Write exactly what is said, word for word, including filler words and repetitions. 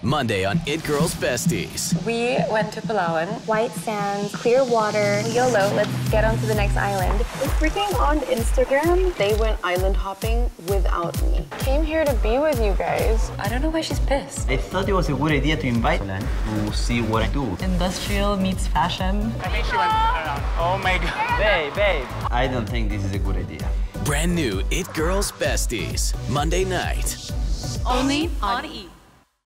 Monday on It Girls Besties. We went to Palawan. White sands, clear water. YOLO, let's get on to the next island. We're freaking on Instagram. They went island hopping without me. Came here to be with you guys. I don't know why she's pissed. I thought it was a good idea to invite Solenn to see what I do. Industrial meets fashion. I think she went around. Oh my god. Babe, babe. I don't think this is a good idea. Brand new It Girls Besties. Monday night. Only on E!